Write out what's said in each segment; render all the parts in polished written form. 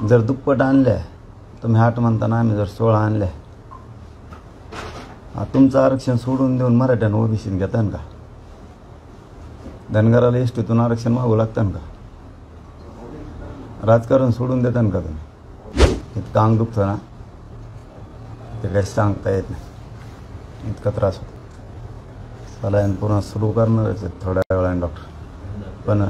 जर दुप्पट आणल्या तुम्ही 8 म्हणताना आम्ही जर 16 आणल्या, तुमचं आरक्षण सोडून देऊन मराठ्यानं ओबीसीत घेतान का? धनगराला एसटीतून आरक्षण मागू लागतान का? राजकारण सोडून देतान का तुम्ही? इतकं अंग दुखतं ना, ते काही सांगता येत नाही, इतका त्रास होतो. सलाईन पुन्हा सुरू करणारच आहेत थोड्या वेळाने डॉक्टर, पण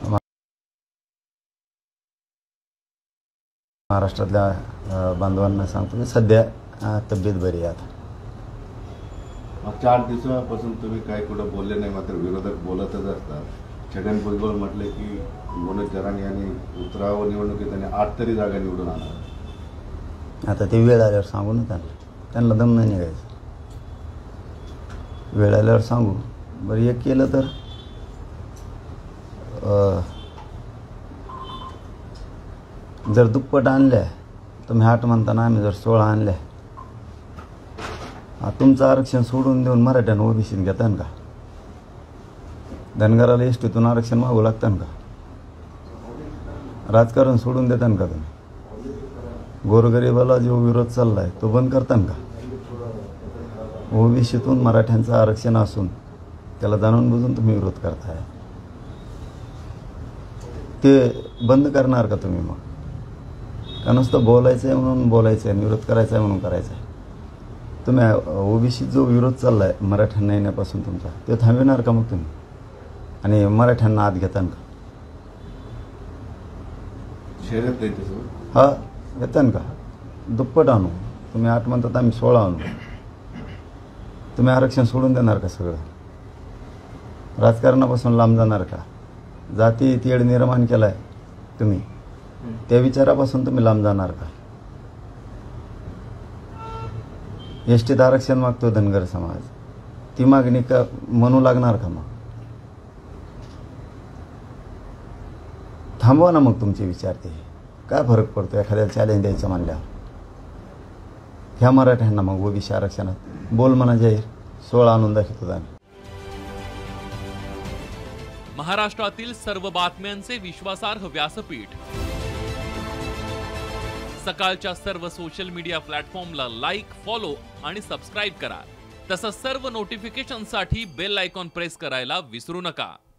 महाराष्ट्रातल्या बांधवांना सांगतो की सध्या तब्येत बरी आहे. आता 4 दिवसापासून तुम्ही काय कुठं बोलले नाही, मात्र विरोधक बोलतच असतात. छगन भुजबळ म्हटले की मनोज जरांगे यांनी उतरावं निवडणुकीत आणि 8 तरी जागा निवडून आणणार. आता ते वेळ आल्यावर सांगू ना त्यांना दम नाही निघायचं. वेळ आल्यावर सांगू. बरं एक केलं तर जर दुप्पट आणल्या तुम्ही 8 म्हणताना आम्ही जर 16 आणल्या, तुमचं आरक्षण सोडून देऊन मराठ्यानं ओबीसीत घेतान का? धनगराला एसटीतून आरक्षण मागू लागतान का? राजकारण सोडून देतान का तुम्ही? गोरगरिबाला जो विरोध चाललाय तो बंद करतान का? ओबीसीतून मराठ्यांचं आरक्षण असून त्याला जाणून बुजून तुम्ही विरोध करताय, ते बंद करणार का तुम्ही? मग का नुसतं बोलायचं आहे म्हणून बोलायचं आहे, विरोध करायचा आहे म्हणून करायचा आहे? तुम्ही ओबीसी जो विरोध चाललाय मराठ्यांना येण्यापासून तुमचा, ते थांबविणार का मग तुम्ही? आणि मराठ्यांना आत घेतान का? शर्यत नाही हा घेतान का? दुप्पट आणू. तुम्ही 8 म्हणतात आम्ही 16 आणू. तुम्ही आरक्षण सोडून देणार का सगळं? राजकारणापासून लांब जाणार का? जाती तेढ निर्माण केलाय तुम्ही, त्या विचारापासून तुम्ही लांब जाणार का? एसटीत आरक्षण मागतो धनगर समाज, ती मागणी का म्हणू लागणार का? मग थांबवा ना मग तुमचे विचार. ते काय फरक पडतो एखाद्याला चॅलेंज द्यायचं म्हणल्यावर? ह्या मराठ्यांना मग ओबीसी आरक्षणात बोल म्हणा जाहीर, 16 आणून दाखवतो आम्ही. महाराष्ट्रातील सर्व बातम्यांचे विश्वासार्ह व्यासपीठ, सकाळच्या सर्व सोशल मीडिया प्लॅटफॉर्मला लाईक, फॉलो आणि सबस्क्राईब करा. तसंच सर्व नोटिफिकेशनसाठी बेल आयकॉन प्रेस करायला विसरू नका.